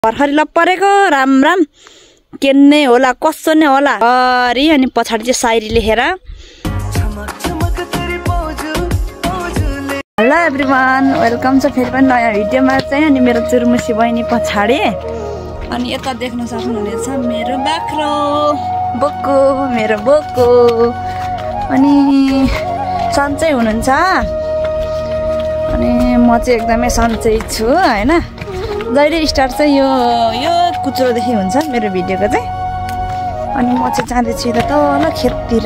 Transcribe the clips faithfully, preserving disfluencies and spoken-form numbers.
भर्खरै लपरेको राम राम केन्ने होला कसो नै होला हरि अनि पछाडी चाहिँ सायरी लेखेर हेलो एभ्रीवान वेलकम छ फेरि पनि नयाँ भिडियोमा चाहिँ अनि मेरो चुरमुसी बहिनी पछाडी अनि यता देख्न सक्नुहुनेछ मेरो बाख्रो बोक्को मेरो बोक्को अनि सन्चै हुनुहुन्छ अनि म चाहिँ एकदमै सन्चै छु हैन जहिले स्टार्ट चाहिँ यो यो कुचुरोदेखि हुन्छ मेरो भिडियोको चाहिँ अनि म चाहिँ जाँदैछु त तल खेततिर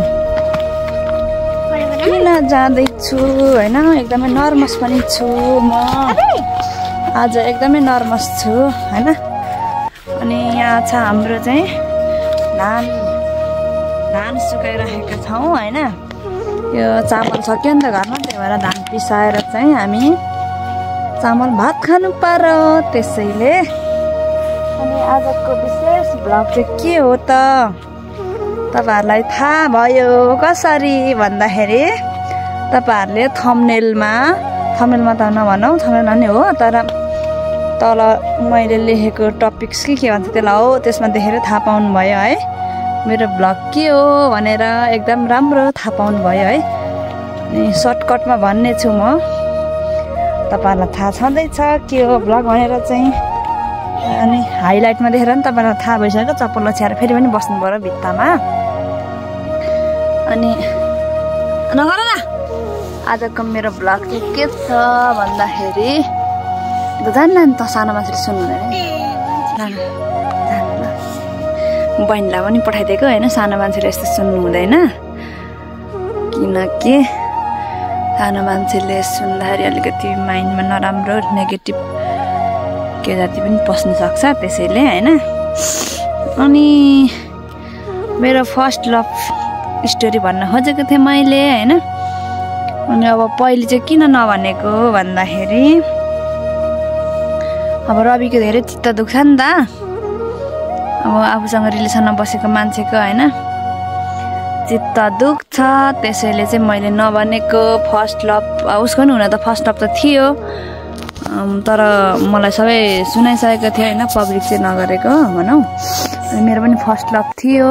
किन जाँदैछु हैन एकदमै नर्भस पनि छु म आज एकदमै नर्भस छु हैन अनि यहाँ छ हाम्रो चाहिँ धान धान सुकाइराखेका छौँ हैन यो चामल सक्यो नि त घरमा त्यही भएर धान पिसाएर चाहिँ हामी चामल भात खानु पर्यो त्यसैले अनि आजको विशेष भ्लग चाहिँ के हो त तपाईहरुलाई थाहा भयो कसरी भन्दाखेरि तपाईहरुले थम्बनेलमा थम्बनेलमा त नभनौ थम्बनेलमा नै हो तर तल मैले लेखेको टपिक्स के के भन्छ त्यसलाई हो त्यसमा देखेर थाहा पाउनु भयो है मेरो भ्लग के हो भनेर एकदम राम्रो थाहा पाउनु भयो है अनि सर्टकटमा भन्ने छु म तपाईहरुलाई थाहा छँदैछ के हो भ्लग भनेर चाहिँ अनि हाइलाइटमा देखेर नि तपाईहरुलाई थाहा भइसक्यो चप्पल लछ्याएर फेरि पनि बस्नु पर्यो भित्तामा अनि नगर न आजको मेरो भ्लग चाहिँ के छ भन्दाखेरि जान्न नि त सानो मान्छेले सुन्नुहुँदैन बहिनीलाई पनि पठाइदिएको होइन सानो मान्छेले यस्तो सुन्नु हुँदैन किनकि सानो मान्छेले सुन्दाखेरि अलिकति माइन्डमा नराम्रो नेगेटिभ के जाति पनि पस्न सक्छ त्यसैले हैन अनि मेरो फर्स्ट लभ स्टोरी भन्न खोजेको थिएँ मैले हैन अनि अब पहिले चाहिँ किन नभनेको भन्दाखेरि अब रविको धेरै चित्त दुख्छ नि त अब आफूसँग रिलेसनमा बसेको मान्छेको हैन चित्त दुख्छ त्यसैले चाहिँ मैले नभनेको फर्स्ट लभ उसको नि हुन त फर्स्ट लभ त थियो तर मलाई सबै सुनाइसकेको थियो हैन पब्लिक चाहिँ नगरेको भनौँ अनि मेरो पनि फर्स्ट लभ थियो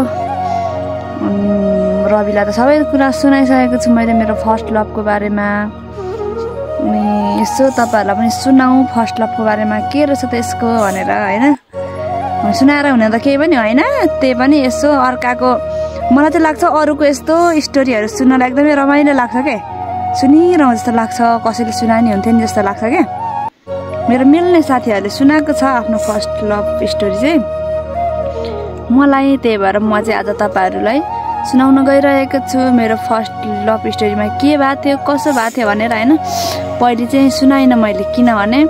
रविलाई त सबै कुरा सुनाइसकेको छु मैले मेरो फर्स्ट लभको बारेमा अनि यसो तपाईहरुलाई पनि सुनाऊ फर्स्ट लभको बारेमा के रहेछ त यसको भनेर हैन सुनाएर हुने त केही पनि होइन त्यही पनि यसो अर्काको मलाई चाहिँ लाग्छ अरूको यस्तो स्टोरीहरू सुन्नलाई एकदमै रमाइलो लाग्छ के सुनिरहँ जस्तो लाग्छ कसैले सुनाए नि हुन्थ्यो नि जस्तो लाग्छ के मेरो मिल्ने साथीहरूले सुनाएको छ आफ्नो फर्स्ट लभ स्टोरी चाहिँ मलाई त्यही भएर म चाहिँ आज तपाईहरुलाई सुनाउन गइरहेको छु मेरो फर्स्ट लभ स्टोरीमा के भएको थियो कसो भएको थियो भनेर हैन पहिले चाहिँ सुनाइन मैले किनभने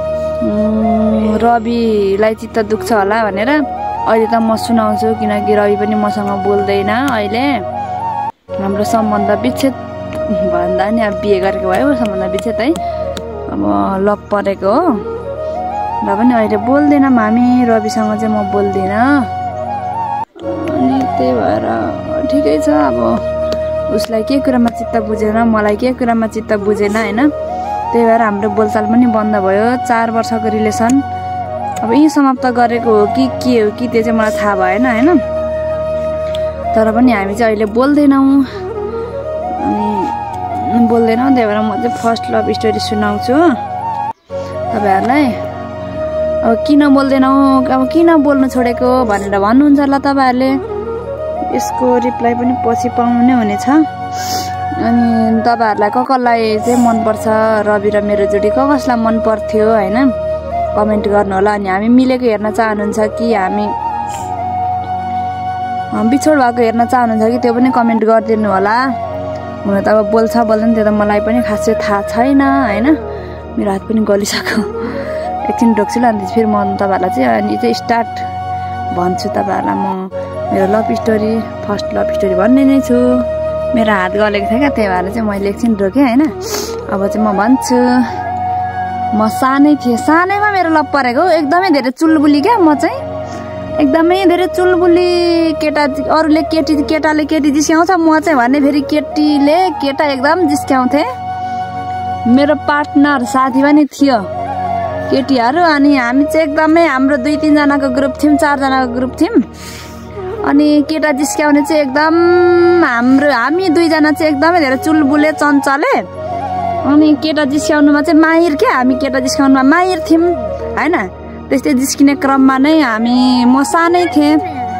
रविलाई चित्त दुख्छ होला भनेर अहिले त म सुनाउँछु किनकि रवि पनि मसँग बोल्दैन अहिले हाम्रो सम्बन्ध विच्छेद भन्दा नि अब बिहे गरेको भयो सम्बन्ध विच्छेद है अब लभ परेको हो र पनि अहिले बोल्दैन हामी रविसँग चाहिँ म बोल्दिनँ अनि त्यही भएर ठिकै छ अब उसलाई के कुरामा चित्त बुझेन मलाई के कुरामा चित्त बुझेन हैन त्यही भएर हाम्रो बोलचाल पनि बन्द भयो चार वर्षको रिलेसन अब यही समाप्त गरेको हो कि के हो कि त्यो चाहिँ मलाई थाहा भएन हैन तर पनि हामी चाहिँ अहिले बोल्दैनौँ अनि बोल्दैनौँ त्यही भएर म चाहिँ फर्स्ट लभ स्टोरी सुनाउँछु तपाईहरुलाई अब किन बोल्दैनौँ अब किन बोल्नु छोडेको भनेर भन्नुहुन्छ होला तपाईहरुले यसको रिप्लाई पनि पछि पाउनु नै हुनेछ अनि तपाईहरुलाई क कसलाई चाहिँ मनपर्छ रवि र मेरो जोडी क कसलाई मन पर्थ्यो हैन कमेन्ट गर्नु होला अनि हामी मिलेको हेर्न चाहनुहुन्छ कि हामी बिछोड भएको हेर्न चाहनुहुन्छ कि त्यो पनि कमेन्ट गरिदिनु होला हुन त अब बोल्छ बोल्दैन त्यो त मलाई पनि खासै थाहा छैन हैन मेरो हात पनि गलिसक्यो एकछिन ढोक्छु ल अनि फेरि म तपाईहरुलाई चाहिँ अनि चाहिँ स्टार्ट भन्छु तपाईहरुलाई म मेरो love story first love story भन्ने नै छु मेरो हात गलेको थियो क्या त्यही भएर चाहिँ मैले एकछिन रोकेँ हैन अब चाहिँ म भन्छु म सानै थिएँ सानैमा मेरो लभ परेको एकदमै धेरै चुलबुली क्या म चाहिँ एकदमै धेरै चुलबुली केटा अरूले केटी केटाले केटी जिस्क्याउँछ म चाहिँ भने फेरि केटीले केटा एकदम जिस्क्याउँथे मेरो पार्टनर साथी पनि थियो केटीहरू। अनि हामी चाहिँ एकदमै हाम्रो दुई तिनजनाको ग्रुप थियौँ, चारजनाको ग्रुप थियौँ। अनि केटा जिस्क्याउने चाहिँ एकदम हाम्रो हामी दुईजना चाहिँ एकदमै धेरै चुलबुले चञ्चले। अनि केटा जिस्क्याउनुमा चाहिँ माहिर क्या, हामी केटा जिस्क्याउनुमा माहिर थियौँ होइन। त्यस्तै जिस्किने क्रममा नै हामी म सानै थिएँ,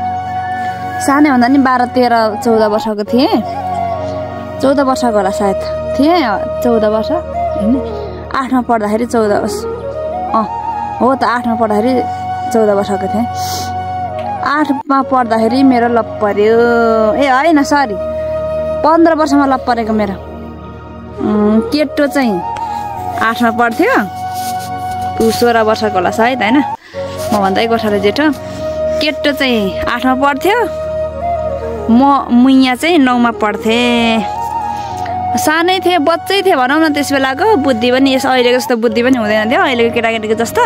सानै भन्दा नि बाह्र तेह्र चौध वर्षको थिएँ, चौध वर्षको होला सायद थिएँ, चौध वर्ष होइन, आठमा पढ्दाखेरि चौध वर्ष अँ हो त, आठमा पढ्दाखेरि चौध वर्षको थिएँ। आठमा पढ्दाखेरि मेरो लप पर्यो, ए होइन सरी पन्ध्र वर्षमा लप परेको मेरो। केटो चाहिँ आठमा पढ्थ्यो, ऊ सोह्र वर्षको होला सायद होइन, मभन्दा एक वर्षले जेठो। केटो चाहिँ आठमा पढ्थ्यो, म मुइया चाहिँ नौमा पढ्थेँ। सानै थिएँ, बच्चै थिएँ भनौँ न त्यस बेलाको। बुद्धि पनि यस अहिलेको जस्तो बुद्धि पनि हुँदैन थियो, अहिलेको केटाकेटीको जस्तो।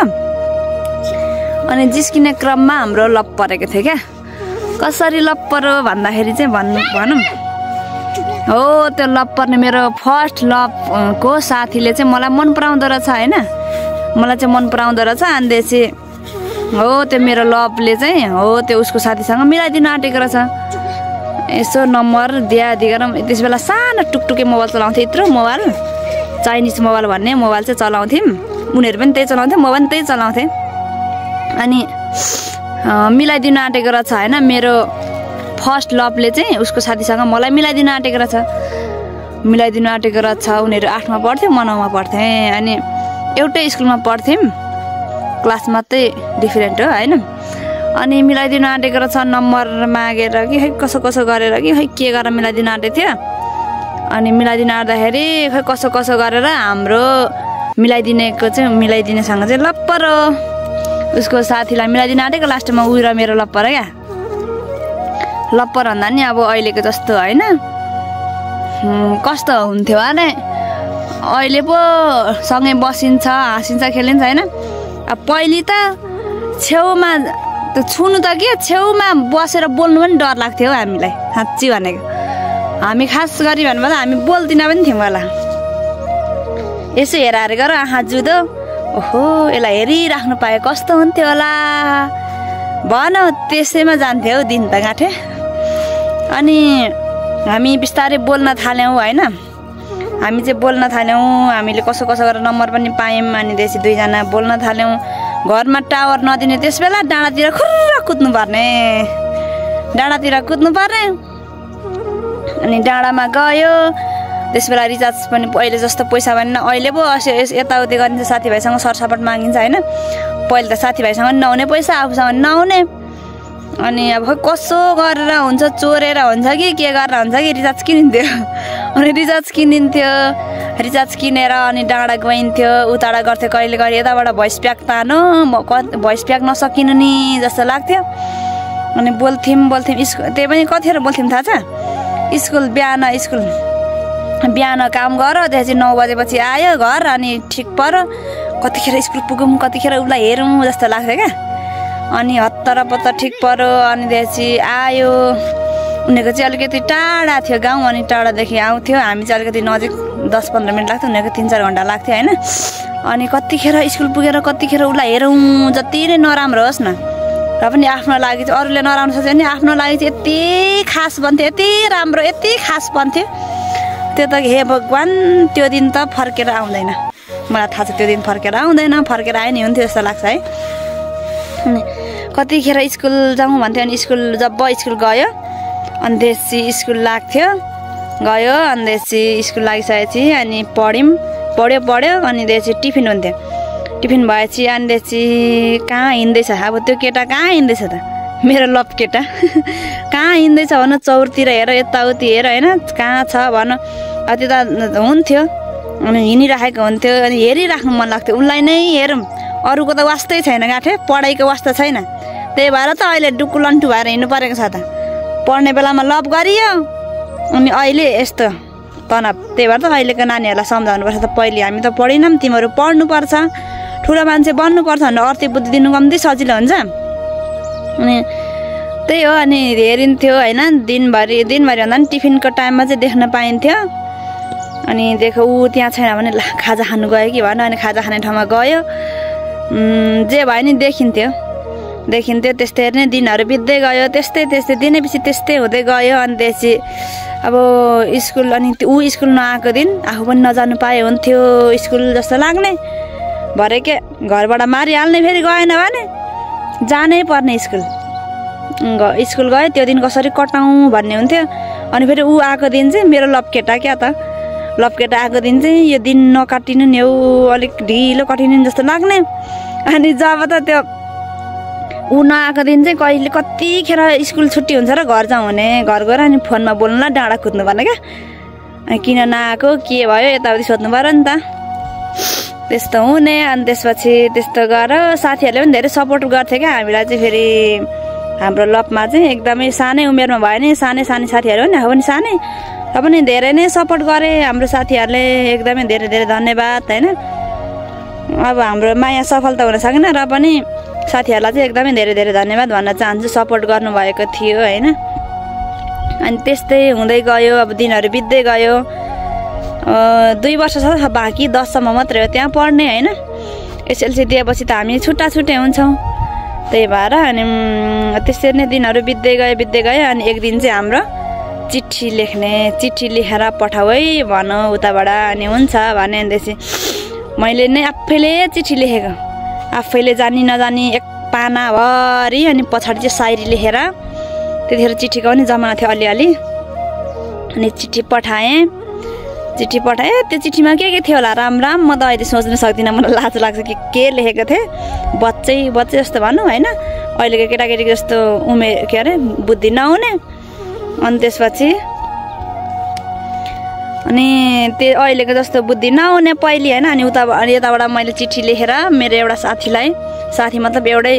अनि जिस्किने क्रममा हाम्रो लप परेको थियो क्या। कसरी लप पऱ्यो भन्दाखेरि चाहिँ भन्नु भनौँ हो, त्यो लप पर्ने मेरो फर्स्ट लभको साथीले चाहिँ मलाई मन पराउँदो रहेछ होइन, मलाई चाहिँ मन पराउँदो रहेछ। अन्देपछि हो त्यो मेरो लभले चाहिँ हो त्यो उसको साथीसँग मिलाइदिनु आँटेको रहेछ। यसो नम्बर दियादी गरौँ। त्यस बेला सानो टुकटुके मोबाइल चलाउँथेँ, यत्रो मोबाइल, चाइनिज मोबाइल भन्ने मोबाइल चाहिँ चलाउँथ्यौँ। उनीहरू पनि त्यही चलाउँथ्यो, म पनि त्यही चलाउँथेँ। अनि मिलाइदिनु आँटेको रहेछ होइन, मेरो फर्स्ट लभले चाहिँ उसको साथीसँग मलाई मिलाइदिनु आँटेको रहेछ, मिलाइदिनु आँटेको रहेछ। उनीहरू आठमा पढ्थ्यो, म नौमा पढ्थेँ। अनि एउटै स्कुलमा पढ्थ्यौँ, क्लास मात्रै डिफरेन्ट हो होइन। अनि मिलाइदिनु आँटेको रहेछ, नम्बर मागेर कि खै कसो कसो गरेर कि खै के गरेर मिलाइदिनु आँटेको थियो। अनि मिलाइदिनु आँट्दाखेरि खै कसो कसो गरेर हाम्रो मिलाइदिनेको चाहिँ मिलाइदिनेसँग चाहिँ लप्पर हो, उसको साथीलाई मिलाइदिनु आँटेको। लास्टमा उ र मेरो लप्पर क्या। लप्पर भन्दा नि अब अहिलेको जस्तो होइन, कस्तो हुन्थ्यो भने अहिले पो सँगै बसिन्छ, हाँसिन्छ, खेलिन्छ होइन। अब पहिले त छेउमा त्यो छुनु त के, छेउमा बसेर बोल्नु पनि डर लाग्थ्यो हौ हामीलाई, साँच्ची भनेको। हामी खास गरी भन्नुभयो हामी बोल्दिनँ पनि थियौँ होला। यसो हेराहेर गर आँखा जुदो, ओहो यसलाई हेरिराख्नु पाए कस्तो हुन्थ्यो होला भन, त्यसैमा जान्थ्यो हौ दिन त गाँठे। अनि हामी बिस्तारै बोल्न थाल्यौँ होइन, हामी चाहिँ बोल्न थाल्यौँ। हामीले कसो कसो गरेर नम्बर पनि पायौँ। अनि त्यसै दुईजना बोल्न थाल्यौँ। घरमा टावर नदिने त्यस बेला डाँडातिर खुर्र कुद्नु पर्ने, डाँडातिर कुद्नु पर्ने। अनि डाँडामा गयो, त्यस बेला रिचार्ज पनि अहिले जस्तो पैसा भएन, अहिले पो यताउति गरिन्छ, साथीभाइसँग सरसपट मागिन्छ होइन। पहिले त साथीभाइसँग नहुने पैसा, आफूसँग नहुने। अनि अब कसो गरेर हुन्छ, चोरेर हुन्छ कि के गरेर हुन्छ कि रिचार्ज किनिन्थ्यो। अनि रिचार्ज किनिन्थ्यो, रिचार्ज किनेर अनि डाँडा गइन्थ्यो, उताडा गर्थ्यो कहिले कहिले, यताबाट भोइस प्याक तानो, म भोइस प्याक नसकिनु नि जस्तो लाग्थ्यो। अनि बोल्थ्यौँ बोल्थ्यौँ स्कुल, त्यही पनि कतिखेर बोल्थ्यौँ थाहा छ, स्कुल बिहान स्कुल बिहान काम गर, त्यसपछि नौ बजेपछि आयो घर, अनि ठिक पऱ्यो कतिखेर स्कुल पुगौँ, कतिखेर उसलाई हेरौँ जस्तो लाग्थ्यो क्या। अनि हत्तर पत्तर ठिक पऱ्यो। अनि त्यसपछि आयो, उनीहरूको चाहिँ अलिकति टाढा थियो गाउँ, अनि टाढादेखि आउँथ्यो, हामी चाहिँ अलिकति नजिक दस पन्ध्र मिनट लाग्थ्यो, उनीहरूको तिन चार घन्टा लाग्थ्यो होइन। अनि कतिखेर स्कुल पुगेर कतिखेर उसलाई हेरौँ, जति नै नराम्रो होस् न र पनि आफ्नो लागि चाहिँ, अरूले नराम्रो सोच्यो भने आफ्नो लागि चाहिँ यति खास बन्थ्यो, यति राम्रो, यति खास बन्थ्यो। त्यो त हे भगवान्, त्यो दिन त फर्केर आउँदैन, मलाई थाहा छ त्यो दिन फर्केर आउँदैन, फर्केर आए नि हुन्थ्यो जस्तो लाग्छ है। अनि कतिखेर स्कुल जाउँ भन्थ्यो, अनि स्कुल जब स्कुल गयो अनि त्यसपछि स्कुल लाग्थ्यो, गयो अनि त्यसपछि स्कुल लागिसकेपछि अनि पढ्यौँ, पढ्यो पढ्यो अनि त्यसपछि टिफिन हुन्थ्यो। टिफिन भएपछि अनि त्यसपछि कहाँ हिँड्दैछ, अब त्यो केटा कहाँ हिँड्दैछ त, मेरो लभ केटा कहाँ हिँड्दैछ भन, चौरतिर हेर, यताउति हेर होइन, कहाँ छ भन। अब त्यो त हुन्थ्यो, अनि हिँडिराखेको हुन्थ्यो, अनि हेरिराख्नु मन लाग्थ्यो, उसलाई नै हेरौँ, अरूको त वास्तै छैन गाँठे, पढाइको वास्ता छैन। त्यही भएर त अहिले डुक्कु लन्टु भएर हिँड्नु परेको छ त। पढ्ने बेलामा लभ गरियो, अनि अहिले यस्तो तनाव। त्यही भएर त अहिलेको नानीहरूलाई सम्झाउनुपर्छ त, पहिले हामी त पढेनौँ, तिमीहरू पढ्नुपर्छ, ठुलो मान्छे बन्नुपर्छ भनेर अर्थी बुद्धि दिनु कम्ती सजिलो हुन्छ। अनि त्यही हो, अनि हेरिन्थ्यो होइन, दिनभरि दिनभरि भन्दा पनि टिफिनको टाइममा चाहिँ देख्न पाइन्थ्यो। अनि देखो ऊ त्यहाँ छैन भने ला खाजा खानु गयो कि भन, अनि खाजा खाने ठाउँमा गयो, जे भयो नि देखिन्थ्यो देखिन्थ्यो त्यस्तै नै दिनहरू बित्दै गयो त्यस्तै त्यस्तै दिनै पछि त्यस्तै हुँदै गयो। अनि त्यसपछि अब स्कुल अनि ऊ स्कुल नआएको दिन आफू पनि नजानु पाए हुन्थ्यो स्कुल जस्तो लाग्ने भरे के घरबाट मारिहाल्ने फेरि गएन भने जानै पर्ने स्कुल स्कुल गयो त्यो दिन कसरी कटाउँ भन्ने हुन्थ्यो। अनि फेरि ऊ आएको दिन चाहिँ मेरो लपकेटा क्या त लपकेटा आएको दिन चाहिँ यो दिन नकाटिनु नि हौ अलिक ढिलो कटिनु जस्तो लाग्ने। अनि जब त त्यो ऊ नआएको दिन चाहिँ कहिले कतिखेर स्कुल छुट्टी हुन्छ र घर जाउँ भने घर गएर अनि फोनमा बोल्नुलाई डाँडा कुद्नु पर्ने क्या किन नआएको के भयो यताउति सोध्नु पऱ्यो नि त त्यस्तो हुने। अनि त्यसपछि त्यस्तो गरेर साथीहरूले पनि धेरै सपोर्ट गर्थे क्या हामीलाई चाहिँ। फेरि हाम्रो लपमा चाहिँ एकदमै सानै उमेरमा भयो नि सानै सानै साथीहरू नि आफू पनि सानै र पनि धेरै नै सपोर्ट गरे हाम्रो साथीहरूले एकदमै धेरै धेरै धन्यवाद होइन। अब हाम्रो माया सफल त हुन सकेन र पनि साथीहरूलाई चाहिँ एकदमै धेरै धेरै धन्यवाद भन्न चाहन्छु सपोर्ट गर्नुभएको थियो होइन। अनि त्यस्तै हुँदै गयो अब दिनहरू बित्दै गयो दुई वर्ष छ बाँकी दससम्म मात्रै हो त्यहाँ पढ्ने होइन। एसएलसी दिएपछि त हामी छुट्टा छुट्टै हुन्छौँ त्यही भएर अनि त्यसरी नै दिनहरू बित्दै गयो बित्दै गयो। अनि एक दिन चाहिँ हाम्रो चिठी लेख्ने चिठी लेखेर पठाऊ है भनौँ उताबाट अनि हुन्छ भने त्यसपछि मैले नै आफैले चिठी लेखेको आफैले जानी नजानी एक पानाभरि अनि पछाडि चाहिँ सायरी लेखेर त्यतिखेर चिठीको पनि जमाना थियो अलिअलि अनि चिठी पठाएँ चिठी पठाएँ त्यो चिठीमा के के थियो होला राम राम म त अहिले सोच्न सक्दिनँ मलाई लाज लाग्छ कि के लेखेको थिएँ बच्चै बच्चै जस्तो भनौँ होइन अहिलेको केटाकेटीको जस्तो उमेर के अरे बुद्धि नहुने। अनि त्यसपछि अनि त्यो अहिलेको जस्तो बुद्धि नहुने पहिले होइन। अनि उता यताबाट मैले चिठी लेखेर मेरो एउटा साथीलाई साथी मतलब एउटै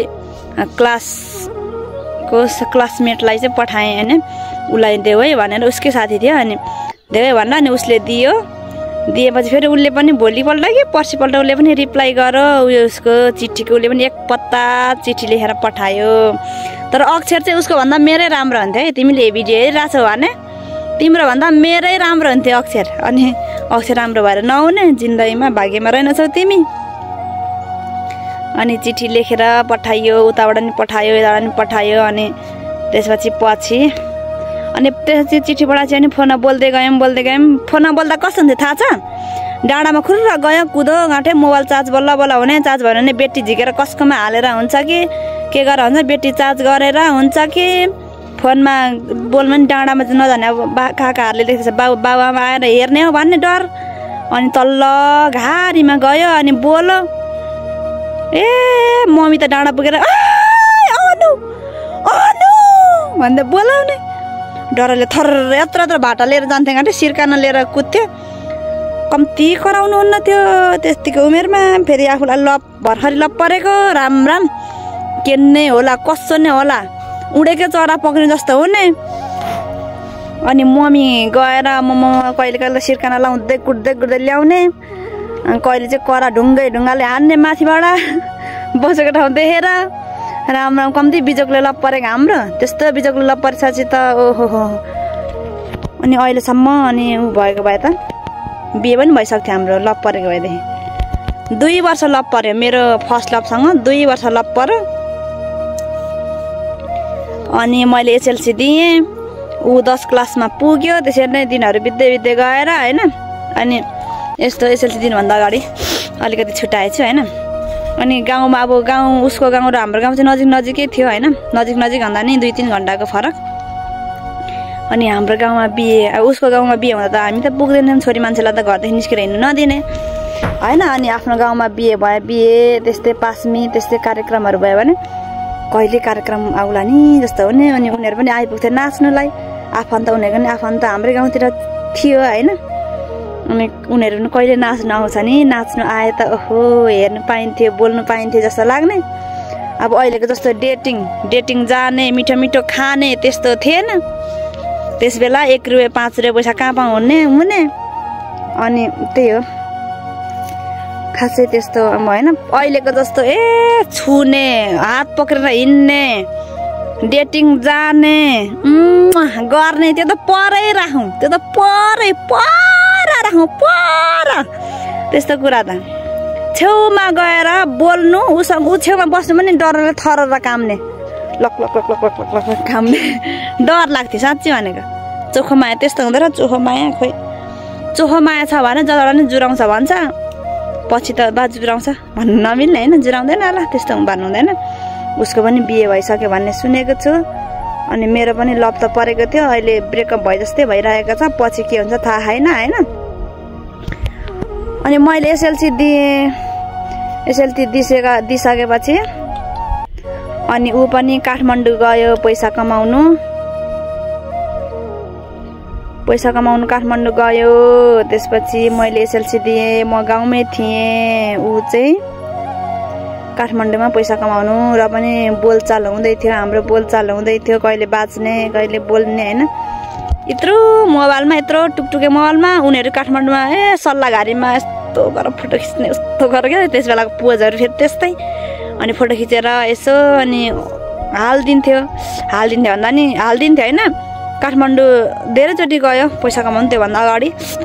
क्लासको क्लासमेटलाई चाहिँ पठाएँ होइन उसलाई देऊ है भनेर उसकै साथी थियो अनि देऊ भन्न अनि उसले दियो दिएपछि फेरि उसले पनि भोलिपल्ट कि पर्सिपल्ट उसले पनि रिप्लाई गर उयो उसको चिठीको उसले पनि एक पत्ता चिठी लेखेर पठायो। तर अक्षर चाहिँ उसको भन्दा मेरै राम्रो हुन्थ्यो है तिमीले भिडियो हेरिरहेछौ भने तिम्रो भन्दा मेरै राम्रो हुन्थ्यो अक्षर। अनि अक्षर राम्रो भएर नहुने जिन्दगीमा भाग्यमा रहेनछौ तिमी। अनि चिठी लेखेर पठाइयो उताबाट नि पठायो यताबाट नि पठायो। अनि त्यसपछि पछि अनि त्यसपछि चिठी पठाएपछि अनि फोनमा बोल्दै गयौँ बोल्दै गयौँ फोनमा बोल्दा कस्तो हुन्थ्यो थाहा छ डाँडामा खुर्र गयो कुदो गाँठे मोबाइल चार्ज बल्ल बल्ल हुने चार्ज भयो भने ब्याट्री झिकेर कसकोमा हालेर हुन्छ कि के गरेर हुन्छ ब्याट्री चार्ज गरेर हुन्छ कि फोनमा बोल्नु पनि डाँडामा चाहिँ नजाने अब बा काकाहरूले देख्छ बाउ बाबुआमा आएर हेर्ने हो भन्ने डर। अनि तल्ल घारीमा गयो अनि बोल्यो ए मम्मी त डाँडा पुगेर अनु अनु भन्दै बोलाउने डरले थर यत्र यत्र भाटा लिएर जान्थ्यो गाँठे सिर्कान लिएर कुद्थ्यो कम्ती कराउनु हुन्न थियो त्यतिको उमेरमा। फेरि आफूलाई लप भर्खरै लप परेको राम राम के नै होला कसो नै होला उडेकै चरा पक्रिनु जस्तो हुने। अनि मम्मी गएर मम कहिले कहिले सिर्काना लाउँदै कुट्दै कुट्दै ल्याउने कहिले चाहिँ करा ढुङ्गै ढुङ्गाले हान्ने माथिबाट बसेको ठाउँ देखेर राम राम कम्ती बिजोकले लप परेको हाम्रो त्यस्तो बिजोकले लप परेपछि त ओहो हो। अनि अहिलेसम्म अनि ऊ भएको भए त बिहे पनि भइसक्थ्यो हाम्रो लप परेको भएदेखि। दुई वर्ष लप पर्यो मेरो फर्स्ट लपसँग दुई वर्ष लप पर्यो। अनि मैले एसएलसी दिएँ ऊ दस क्लासमा पुग्यो त्यसरी नै दिनहरू बित्दै बित्दै गएर होइन। अनि यस्तो एसएलसी दिनुभन्दा अगाडि अलिकति छुट्याएछु होइन। अनि गाउँमा अब गाउँ उसको गाउँ र हाम्रो गाउँ चाहिँ नजिक नजिकै थियो होइन नजिक नजिक भन्दा नि दुई तिन घन्टाको फरक। अनि हाम्रो गाउँमा बिहे उसको गाउँमा बिहे हुँदा त हामी त पुग्दैनौँ छोरी मान्छेलाई त घरदेखि निस्केर हिँड्नु नदिने होइन। अनि आफ्नो गाउँमा बिहे भयो बिहे त्यस्तै पासमी त्यस्तै कार्यक्रमहरू भयो भने कहिले कार्यक्रम आउला नि जस्तो हुने। अनि उनीहरू पनि आइपुग्थ्यो नाच्नुलाई आफन्त उनीहरूको पनि आफन्त हाम्रै गाउँतिर थियो होइन। अनि उनीहरू पनि कहिले नाच्नु आउँछ नि नाच्नु आए त ओहो हेर्नु पाइन्थ्यो बोल्नु पाइन्थ्यो जस्तो लाग्ने। अब अहिलेको जस्तो डेटिङ डेटिङ जाने मिठो मिठो खाने त्यस्तो थिएन त्यस बेला एक रुपियाँ पाँच रुपियाँ पैसा कहाँ पाउँ हुने हुने। अनि त्यही हो खासै त्यस्तो होइन अहिलेको जस्तो ए छुने हात पक्रेर हिँड्ने डेटिङ जाने गर्ने त्यो त परै राखौँ त्यो त परै पर राखौँ पर त्यस्तो कुरा त छेउमा गएर बोल्नु उसँग ऊ छेउमा बस्नु पनि डरले थरर काम्ने लक लक लक लक लक लक लक काम्ने डर लाग्थ्यो साँच्चै भनेको चोखो माया त्यस्तो हुँदैन चोखो माया खोइ चोखो माया छ भने जताबाट नि जुराउँछ भन्छ पछि त बा जुराउँछ भन्नु नमिल्ने होइन जुराउँदैन होला त्यस्तो भन्नु हुँदैन उसको पनि बिहे भइसक्यो भन्ने सुनेको छु अनि मेरो पनि लभ त परेको थियो अहिले ब्रेकअप भए जस्तै भइरहेको छ पछि के हुन्छ थाहा छैन होइन अनि मैले एसएलसी दिएँ एसएलसी दिसेका दिइसकेपछि अनि ऊ पनि काठमाडौँ गयो पैसा कमाउनु पैसा कमाउनु काठमाडौँ गयो त्यसपछि मैले एसएलसी दिएँ म गाउँमै थिएँ ऊ चाहिँ काठमाडौँमा पैसा कमाउनु र पनि बोलचाल हुँदै थियो हाम्रो बोलचाल हुँदै थियो कहिले बाँच्ने कहिले बोल्ने होइन यत्रो मोबाइलमा यत्रो टुकटुके मोबाइलमा उनीहरू काठमाडौँमा ए सल्लाहघारीमा यस्तो गरेर फोटो खिच्ने यस्तो गरेर क्या त्यस बेलाको पोजहरू फेरि त्यस्तै अनि फोटो खिचेर यसो अनि हालिदिन्थ्यो हालिदिन्थ्यो भन्दा नि हालिदिन्थ्यो होइन काठमाडौँ धेरैचोटि गयो पैसा कमाउनु त्योभन्दा अगाडि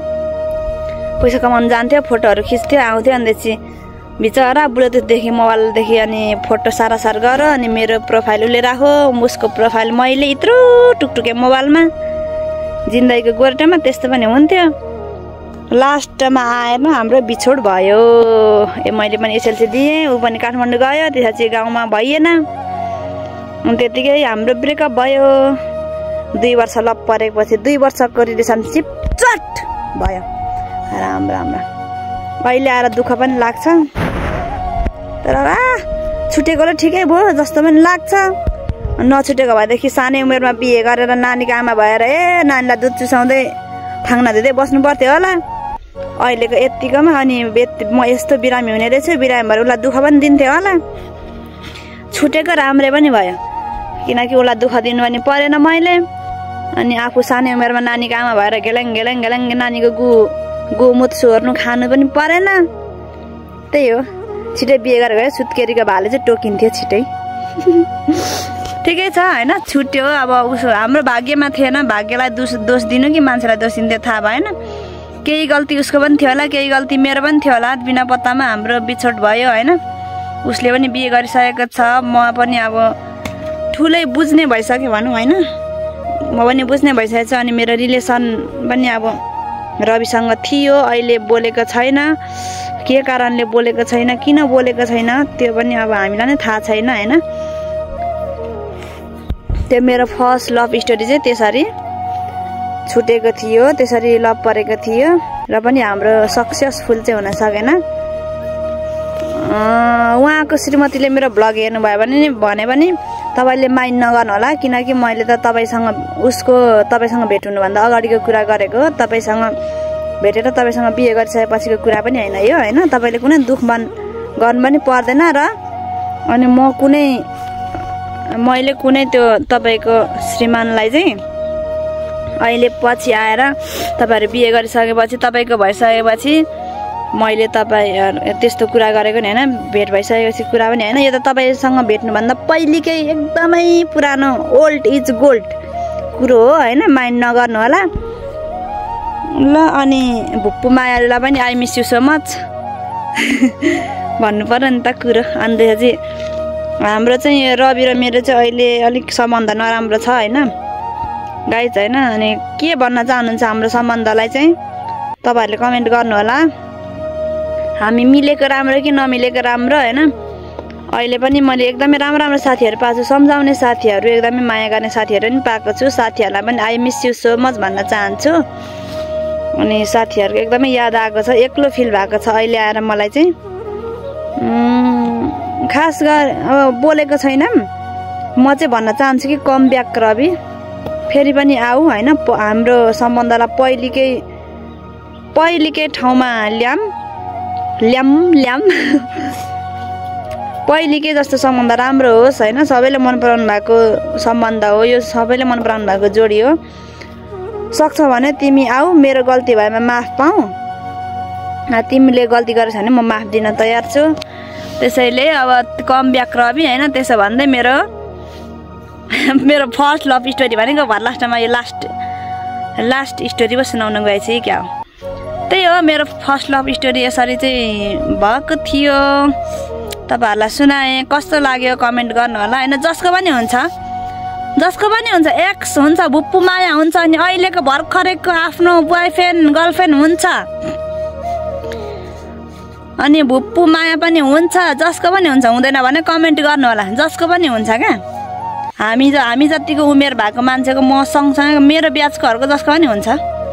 पैसा कमाउनु जान्थ्यो फोटोहरू खिच्थ्यो आउँथ्यो अन्देखि बिचरा ब्लुटुथदेखि मोबाइलदेखि अनि फोटो सारा सार गर अनि मेरो प्रोफाइल उसले राखो उसको प्रोफाइल मैले यत्रो टुकटुके मोबाइलमा जिन्दगीको गोरेटोमा त्यस्तो पनि हुन्थ्यो लास्टमा आएर हाम्रो बिछोड भयो ए मैले पनि एसएलसी दिएँ ऊ पनि काठमाडौँ गयो त्यसपछि गाउँमा भइएन अनि त्यतिकै हाम्रो ब्रेकअप भयो दुई वर्ष लप परेपछि दुई वर्षको रिलेसनसिप चट भयो राम राम राम अहिले आएर दुःख पनि लाग्छ तर आ छुटेकोले ठिकै भयो जस्तो पनि लाग्छ नछुटेको भएदेखि सानै उमेरमा बिहे गरेर नानीको आमा भएर ए नानीलाई दुध चुसाउँदै थाङ्ना दिँदै बस्नु पर्थ्यो होला अहिलेको यत्तिकोमा अनि म यस्तो बिरामी हुने रहेछु बिरामी भएर उसलाई दुःख पनि दिन्थ्यो होला छुटेको राम्रै पनि भयो किनकि उसलाई दुःख दिनु पनि परेन मैले अनि आफू सानै उमेरमा नानीको आमा भएर गेलेङ गेलेङ गेलेङ नानीको गु गोमुत सोर्नु खानु पनि परेन त्यही हो छिटै बिहे गरेर गयो सुत्केरीको भाले चाहिँ टोकिन्थ्यो छिटै ठिकै छ होइन छुट्यो अब उसो हाम्रो भाग्यमा थिएन भाग्यलाई दोष दोष दिनु कि मान्छेलाई दोष दिन्थ्यो थाहा भएन केही गल्ती उसको पनि थियो होला केही गल्ती मेरो पनि थियो होला बिना पत्तामा हाम्रो बिछोड भयो होइन उसले पनि बिहे गरिसकेको छ म पनि अब ठुलै बुझ्ने भइसक्यो भनौँ होइन म पनि बुझ्ने भइसकेको छ अनि मेरो रिलेसन पनि अब रविसँग थियो अहिले बोलेको छैन के कारणले बोलेको छैन किन बोलेको छैन त्यो पनि अब हामीलाई नै थाहा छैन होइन त्यो मेरो फर्स्ट लभ स्टोरी चाहिँ त्यसरी छुटेको थियो त्यसरी लभ परेको थियो र पनि हाम्रो सक्सेसफुल चाहिँ हुन सकेन उहाँको श्रीमतीले मेरो ब्लग हेर्नुभयो भने भने पनि तपाईँले माइन्ड नगर्नु होला किनकि मैले त तपाईँसँग उसको तपाईँसँग भेट हुनुभन्दा अगाडिको कुरा गरेको तपाईँसँग भेटेर तपाईँसँग बिहे गरिसकेपछिको कुरा पनि होइन यो होइन तपाईँले कुनै दुःख मन गर्नु पनि पर्दैन र अनि म कुनै मैले कुनै त्यो तपाईँको श्रीमानलाई चाहिँ अहिले पछि आएर तपाईँहरू बिहे गरिसकेपछि तपाईँको भइसकेपछि मैले तपाईँ त्यस्तो कुरा गरेको नि होइन भेट भइसकेपछि कुरा पनि होइन यो त तपाईँसँग भेट्नुभन्दा पहिलेकै एकदमै पुरानो ओल्ड इज गोल्ड कुरो हो होइन माइन्ड नगर्नु होला ल अनि भुप्पु मायालाई पनि I miss you so much भन्नु पर्यो नि त कुरो अन्त चाहिँ हाम्रो चाहिँ रवि र मेरो चाहिँ अहिले अलिक सम्बन्ध नराम्रो छ होइन गाइज होइन अनि के भन्न चाहनुहुन्छ हाम्रो सम्बन्धलाई चाहिँ तपाईँहरूले कमेन्ट गर्नु होला हामी मिलेको राम्रो कि नमिलेको राम्रो होइन अहिले पनि मैले एकदमै राम्रो राम्रो साथीहरू पाएको छु सम्झाउने साथीहरू एकदमै माया गर्ने साथीहरू पनि पाएको छु साथीहरूलाई पनि I miss you so much भन्न चाहन्छु अनि साथीहरूको एकदमै याद आएको छ एक्लो फिल भएको छ अहिले आएर मलाई चाहिँ खास गरी अब बोलेको छैन म चाहिँ भन्न चाहन्छु कि कम ब्याक रवि फेरि पनि आऊ होइन हाम्रो सम्बन्धलाई पहिलेकै पहिलेकै ठाउँमा ल्याम ल्याम ल्याम पहिलेकै जस्तो सम्बन्ध राम्रो होस् होइन सबैले मन पराउनु भएको सम्बन्ध हो यो सबैले मन पराउनु भएको जोडी हो सक्छ भने तिमी आऊ मेरो गल्ती भएमा माफ पाऊ तिमीले गल्ती गरेछ भने म माफ दिन तयार छु त्यसैले अब कम ब्याक रवि होइन त्यसो भन्दै मेरो मेरो फर्स्ट लभ स्टोरी भनेको भर लास्टमा यो लास्ट लास्ट स्टोरी पो सुनाउनु गएछ कि क्या हो त्यही हो मेरो फर्स्ट लभ स्टोरी यसरी चाहिँ भएको थियो। तपाईँहरूलाई सुनाएँ, कस्तो लाग्यो कमेन्ट गर्नु होला होइन। जसको पनि हुन्छ जसको पनि हुन्छ एक्स हुन्छ, भुप्पु माया हुन्छ, अनि अहिलेको भर्खरैको आफ्नो बोयफ्रेन्ड गर्लफ्रेन्ड हुन्छ, अनि भुप्पु माया पनि हुन्छ, जसको पनि हुन्छ। हुँदैन भने कमेन्ट गर्नु होला, जसको पनि हुन्छ क्या। हामी ज हामी जतिको उमेर भएको मान्छेको म सँगसँगै मेरो ब्याचकोहरूको जसको पनि हुन्छ।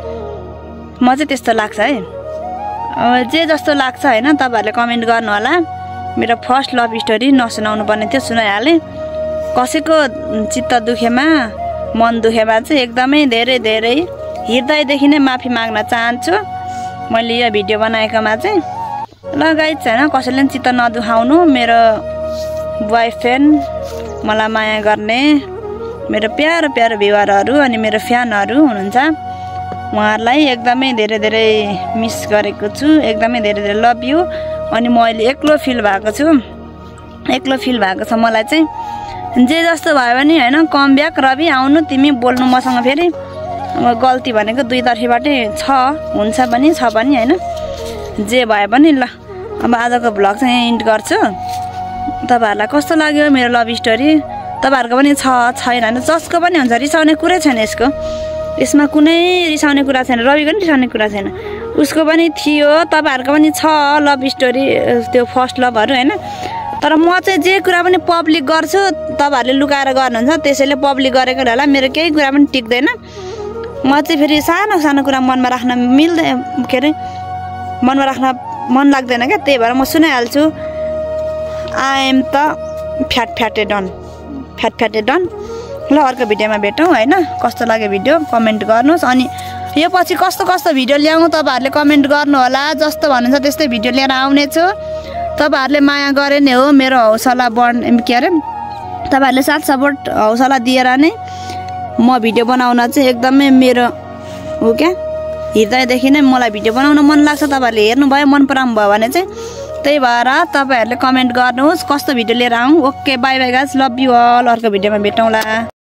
म चाहिँ त्यस्तो लाग्छ है, अब जे जस्तो लाग्छ होइन। तपाईँहरूले कमेन्ट गर्नु होला। मेरो फर्स्ट लभ स्टोरी नसुनाउनु पर्ने थियो, सुनाइहालेँ। कसैको चित्त दुखेमा मन दुखेमा चाहिँ एकदमै धेरै धेरै हृदयदेखि नै माफी माग्न चाहन्छु मैले यो भिडियो बनाएकोमा चाहिँ। लगायत होइन कसैले पनि चित्त नदुखाउनु। मेरो बोयफ्रेन्ड, मलाई माया गर्ने मेरो प्यारो प्यारो भ्युवरहरू अनि मेरो फ्यानहरू हुनुहुन्छ, उहाँहरूलाई एकदमै धेरै धेरै मिस गरेको छु, एकदमै धेरै धेरै लभ यु। अनि म अहिले एक्लो फिल भएको छु, एक्लो फिल भएको छ मलाई चाहिँ। जे जस्तो भयो भने होइन, कम ब्याक रवि आउनु तिमी बोल्नु मसँग फेरि। अब गल्ती भनेको दुईतर्फीबाटै छ, हुन्छ पनि छ पनि होइन। जे भयो पनि ल, अब आजको भ्लग चाहिँ यहाँ इन्ड गर्छु। तपाईँहरूलाई कस्तो लाग्यो मेरो लभ स्टोरी? तपाईँहरूको पनि छ छैन होइन, जसको पनि हुन्छ। रिसाउने कुरै छैन यसको, यसमा कुनै रिसाउने कुरा छैन। रविको पनि रिसाउने कुरा छैन, उसको पनि थियो, तपाईँहरूको पनि छ लभ स्टोरी, त्यो फर्स्ट लभहरू होइन। तर म चाहिँ जे कुरा पनि पब्लिक गर्छु, तपाईँहरूले लुकाएर गर्नुहुन्छ, त्यसैले पब्लिक गरेको होला मेरो केही कुरा पनि टिक्दैन। म चाहिँ फेरि सानो सानो कुरा मनमा राख्न मिल्दैन, के अरे मनमा राख्न मन लाग्दैन क्या, त्यही भएर म सुनाइहाल्छु। आइएम त फ्याट फ्याटे डन, फ्याट फ्याटे डन। ल अर्को भिडियोमा भेटौँ होइन। कस्तो लाग्यो भिडियो कमेन्ट गर्नुहोस्। अनि यो पछि कस्तो कस्तो भिडियो ल्याउँ तपाईँहरूले कमेन्ट गर्नु होला। जस्तो भन्नुहुन्छ त्यस्तै भिडियो लिएर आउनेछु। तपाईँहरूले माया गरे नै हो मेरो हौसला बढ के अरे तपाईँहरूले साथ सपोर्ट हौसला दिएर नै म भिडियो बनाउन चाहिँ एकदमै मेरो हो क्या, हृदयदेखि नै मलाई भिडियो बनाउन मन लाग्छ। तपाईँहरूले हेर्नुभयो, मन पराउनु भयो भने चाहिँ, त्यही भएर तपाईँहरूले कमेन्ट गर्नुहोस् कस्तो भिडियो लिएर आउँ। Okay, bye bye guys, love you all. अर्को भिडियोमा भेटौँला।